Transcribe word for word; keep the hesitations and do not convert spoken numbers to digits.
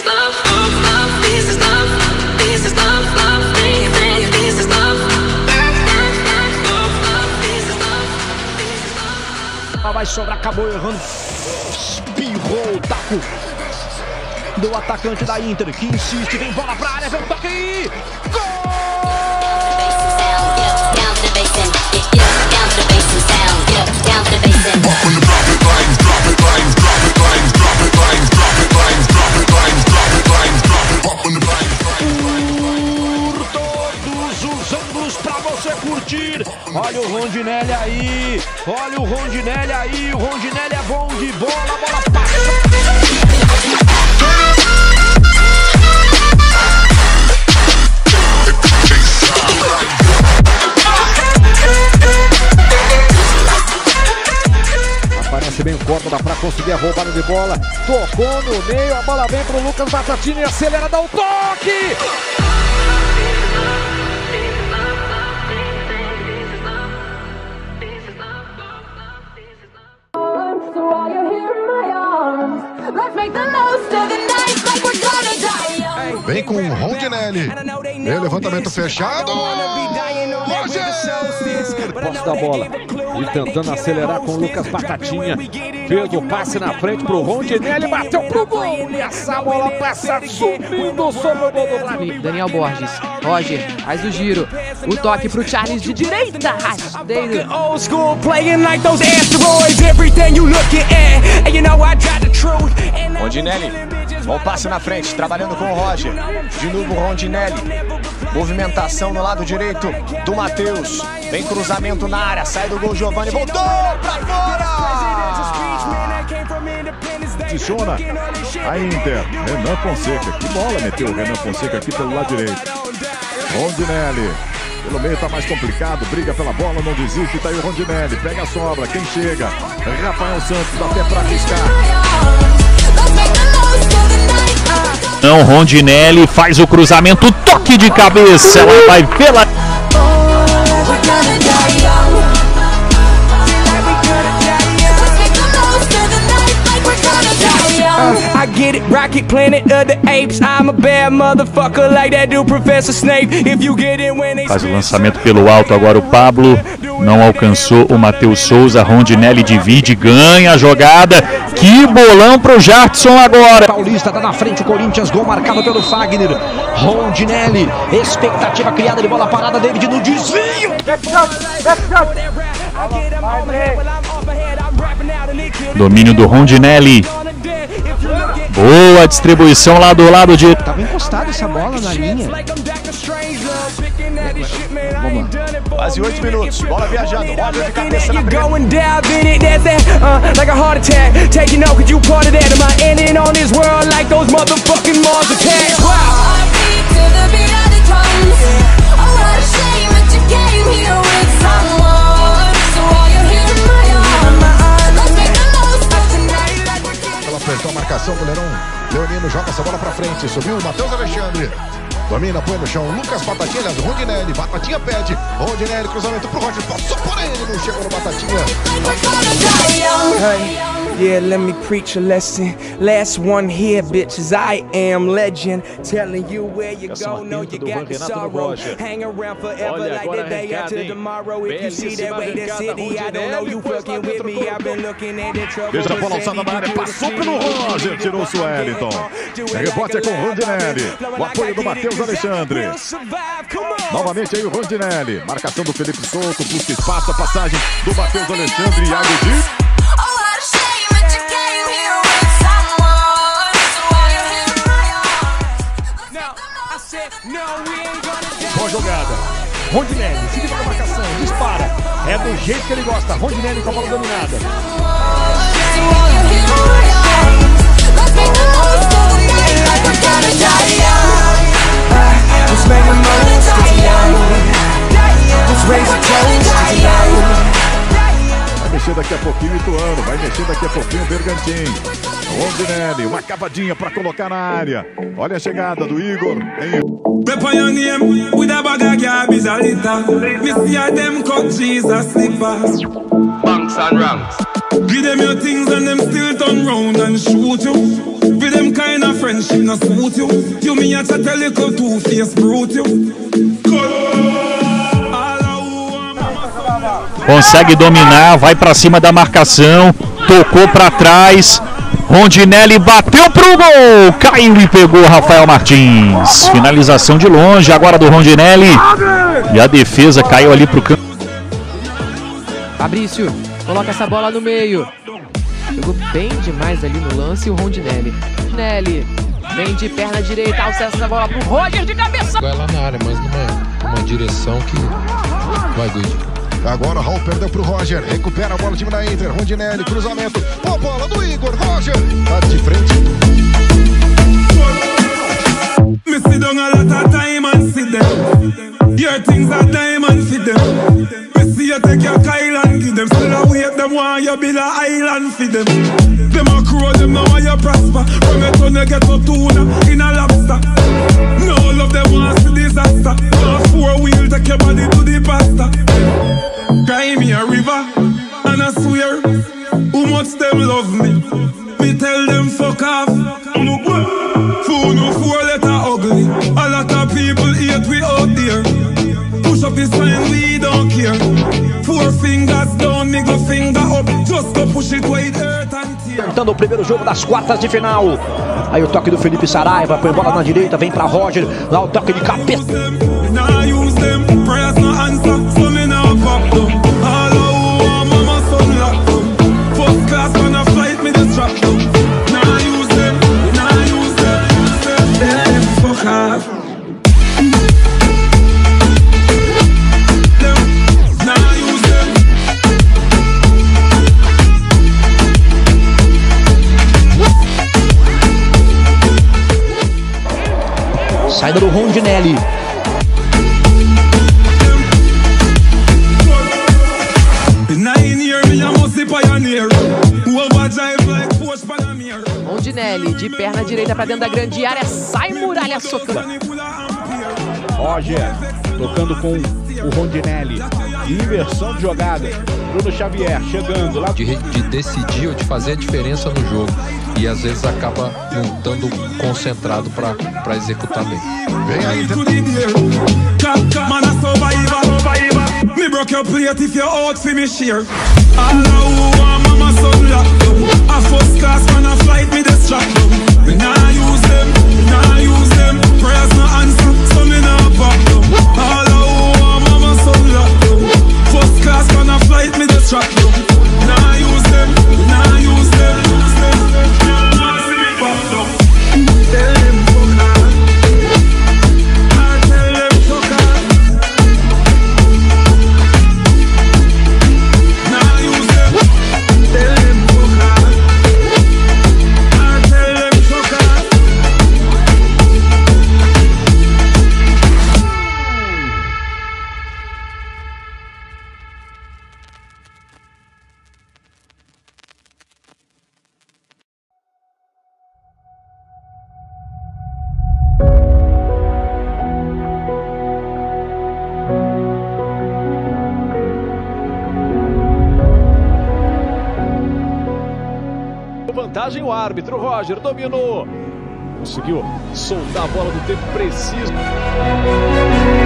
Vai sobrar, acabou errando. Espirrou o taco do atacante da Inter, que insiste, vem bola pra área, vem o toque aí. Gol! Curtir, olha o Rondinelli aí, olha o Rondinelli aí, o Rondinelli é bom de bola, a bola passa. Aparece bem o Córdoba para conseguir a roubada de bola, tocou no meio, a bola vem pro Lucas Batatinha e acelera, dá o toque! Vem com o Rondinelli. Vem, levantamento fechado. Roger! Posse da bola. E tentando acelerar com o Lucas Batatinha. Fez o passe na frente pro Rondinelli. Bateu pro gol. E essa bola passa subindo sobre o gol do Flamengo. Daniel Borges. Roger faz o giro. O toque pro Charles de direita. Rasteiro. Rondinelli. Bom passe na frente, trabalhando com o Roger. De novo o Rondinelli. Movimentação no lado direito do Matheus. Vem cruzamento na área, sai do gol Giovani, voltou pra fora! Posiciona a Inter. Renan Fonseca, que bola meteu o Renan Fonseca aqui pelo lado direito. Rondinelli. Pelo meio tá mais complicado, briga pela bola, não desiste, tá aí o Rondinelli. Pega a sobra, quem chega? Rafael Santos, dá pé pra arriscar. Não, Rondinelli faz o cruzamento, toque de cabeça, ela vai pela... I get it, Rocket Planet of the Apes. I'm a bad motherfucker like that dude Professor Snape. If you get it when they... Faz o lançamento pelo alto agora o Pablo, não alcançou o Matheus Souza, Rondinelli divide, ganha a jogada, que bolão pro Jartson agora. Paulista tá na frente, o Corinthians, gol marcado pelo Fagner. Rondinelli, expectativa criada de bola parada, David no desvio. Domínio do Rondinelli. Boa distribuição lá do lado de... Tava encostado essa bola na linha. Vamos lá. Quase oito minutos, bola viajando, Roger de cabeça na Apertou a marcação, goleirão Leonino joga essa bola pra frente, subiu o Matheus Alexandre, domina, põe no chão, Lucas Batatinha, aliás, Rondinelli, Batatinha pede, Rondinelli, cruzamento pro Roger, passou por ele, não chegou no Batatinha. Yeah, let me preach a lesson. Last one here, bitches. I am legend. Telling you where you go, no, you got the sorrow. Hang around forever like the day after tomorrow. If you see that way, the city, I don't know you fucking with me. I've been looking at the trouble. Veja a bola alçada na área, passou pelo Roger, tirou o Sueliton. Rebote é com o Rondinelli. O apoio do Matheus Alexandre. Novamente aí o Rondinelli. Marcação do Felipe Souto, busca espaço, a passagem do Matheus Alexandre e Iago de... Boa jogada. Rondinelli, seguindo com a marcação, dispara. É do jeito que ele gosta. Rondinelli com a bola dominada. Vai mexer daqui a pouquinho o Ituano, vai mexer daqui a pouquinho o Bergantin. Rondinelli, uma cavadinha para colocar na área. Olha a chegada do Igor. Em... Banks and ranks. Give them your things and them still turn round and shoot you. With them kind of friendship, no suit you. You me a chat a little two-face brute you. Consegue dominar, vai pra cima da marcação, tocou pra trás, Rondinelli bateu pro gol, caiu e pegou Rafael Martins. Finalização de longe agora do Rondinelli e a defesa caiu ali pro campo. Fabrício coloca essa bola no meio. Jogou bem demais ali no lance o Rondinelli. Rondinelli vem de perna direita, alça essa bola pro Roger de cabeça. Vai lá na área, mas numa, numa direção que vai doido. Agora o Raul perdeu pro Roger, recupera a bola, time da Inter, Rondinelli, cruzamento, a bola do Igor, Roger, tá de frente. Me sit down a lot of time and sit them. Your things are diamond fit them. Me see you take your Kyle and give them. Still a wait them want you build a island fit them. Them a crow them now want you prosper. From your turn you get to tuna in a lobster. No love them want see disaster. No four wheel take your body to the pasta. Cry me a river, and I swear, who much them love me? Me tell them fuck off. Fool no four letter ugly. A lot of people hate we out there. Push up his sign, we don't care. Four fingers down, middle finger up. Just go push it wide earth and tear. Tentando o primeiro jogo das quartas de final. Aí o toque do Felipe Saraiva, põe bola na direita, vem pra Roger. Lá o toque de cabeça. Saída do Rondinelli. Rondinelli de perna direita pra dentro da grande área, sai Muralha socando. Roger tocando com o Rondinelli. Inversão de jogada. Bruno Xavier chegando lá. De, de decidir ou de fazer a diferença no jogo. E às vezes acaba não estando concentrado para executar bem. Vem aí. Me broke your plate if you're out for me share. All who want mama son lock down. A first class man a flight me this strap down. Me nah use them, me nah use them. Prayers no answer, so me nah pop down. All who want mama son lock down. First class man a flight me this strap down. Nah use them, me nah use them. Pop down. Tell them fuck off. I tell them fuck off. Vantagem o árbitro, Roger dominou. Conseguiu soltar a bola no tempo preciso.